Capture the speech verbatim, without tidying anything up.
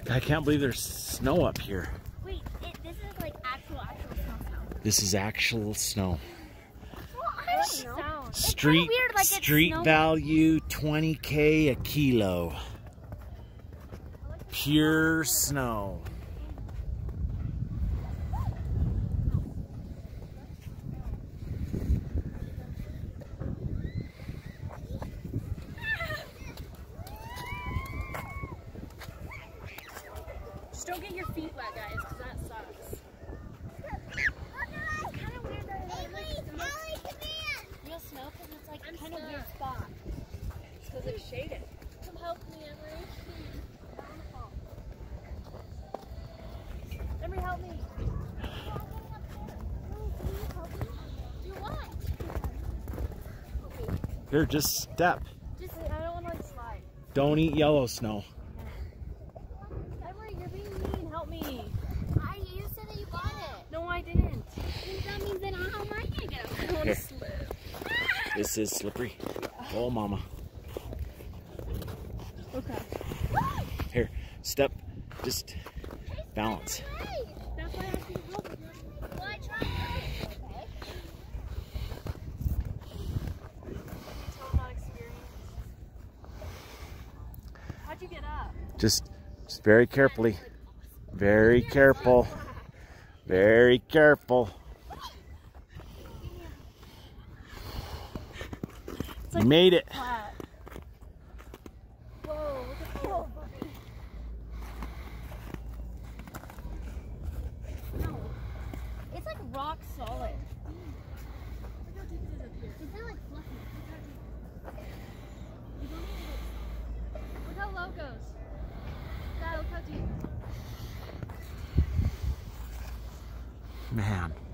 I can't believe there's snow up here. Wait, it, this is like actual, actual snow sound. This is actual snow. Well, I don't know. Street, weird, like street value twenty K a kilo. Pure snow. Just don't get your feet wet, guys, because that sucks. It's kind of weird that it's like Real snow because it's like I'm kind of stuck. weird spot. It's because it's shaded. Come help me, Emery. Emery, help me. Do what? Here, just step. Just, I don't want to like slide. Don't eat yellow snow. Emery, you're being mean. Help me. I, you said that you got it. No, I didn't. That means then how am I going to get I it? don't want Here. to slip. This is slippery. Oh, mama. Okay. Here, step. Just balance. That's why I asked you to help. Well, I tried. Okay. Tell them not experienced. How'd you get up? Just, just very carefully. Very careful. Very careful. It's You like made it. flat. Whoa, look at that. No. It's like rock solid. Look how deep it is up here. It's not like fluffy. You don't need to look. Look how low it goes. Dad, look how deep. Man.